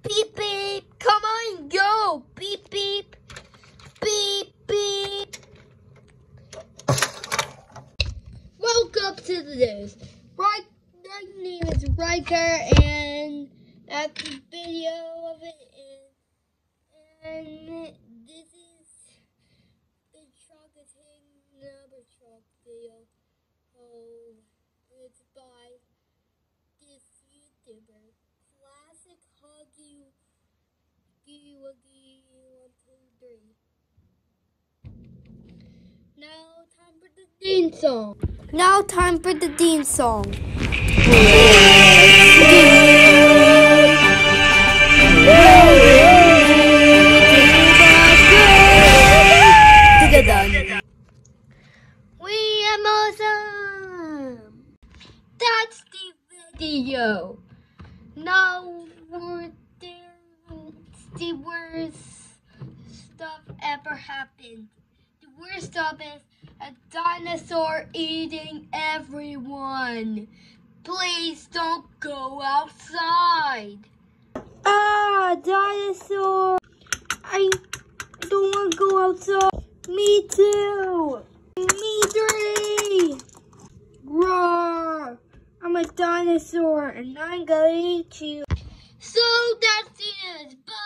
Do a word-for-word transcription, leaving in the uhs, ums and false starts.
Beep, beep. Come on, go. Beep, beep. Beep, beep. Welcome to the news. Right, my name is Riker, and that's the video of it. And, and this is the truck is hitting another truck video. Oh, it's by this YouTuber, Classic Huggy Wuggy one two three. Now time for the theme song. Now time for the theme song. We are awesome. That's the video. Now we're there. It's the worst stuff ever happened. The worst stuff is a dinosaur eating everyone. Please don't go outside. Ah, dinosaur. I don't want to go outside. Me too. Me three. Roar. I'm a dinosaur and I'm gonna eat you. So that's it. Bye.